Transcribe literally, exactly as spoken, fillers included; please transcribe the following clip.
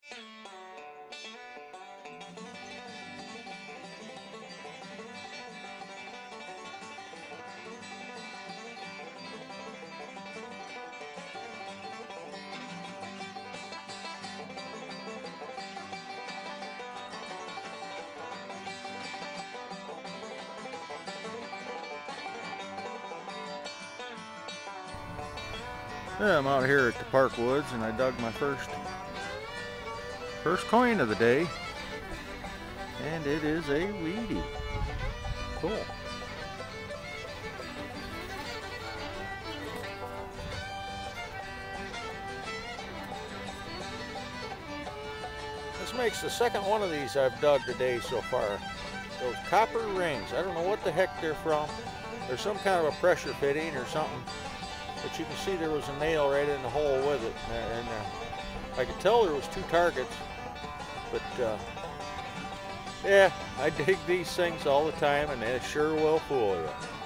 Yeah, I'm out here at the Park Woods and I dug my first first coin of the day, and it is a weedy. Cool. This makes the second one of these I've dug today so far. Those copper rings, I don't know what the heck they're from. There's some kind of a pressure fitting or something. But you can see there was a nail right in the hole with it, and uh, I could tell there was two targets. But uh, yeah, I dig these things all the time, and they sure will fool you.